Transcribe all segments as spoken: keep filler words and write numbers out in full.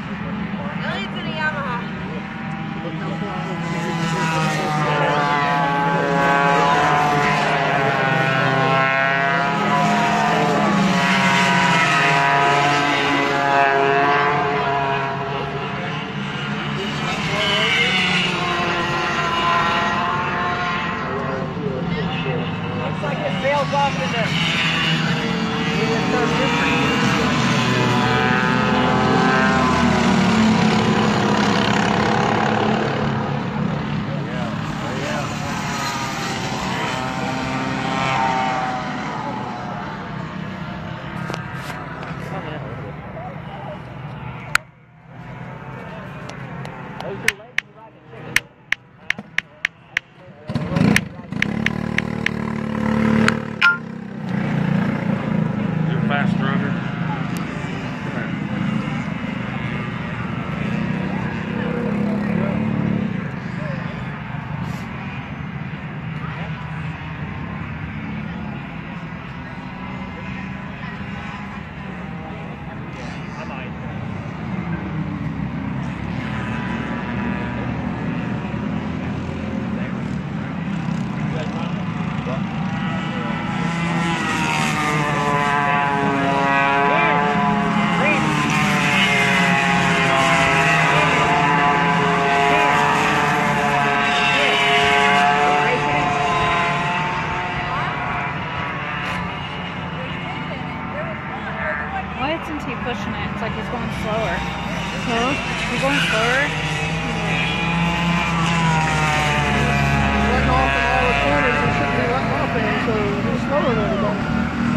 Elliott's in a Yamaha. Looks like it sails off in there. Maybe it's so different. Fast runner. Why isn't he pushing it? It's like he's going slower. Huh? He's going slower? Letting off in all the corners, he shouldn't be letting off in, so he's slower than he goes.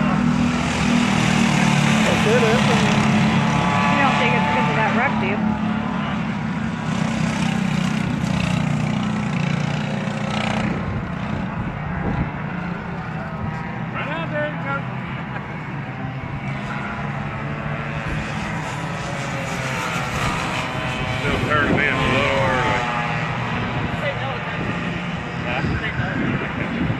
That's it, it. You don't think it's because of that wreck, do you? Right out there you go. Still turning in a little early. Say no.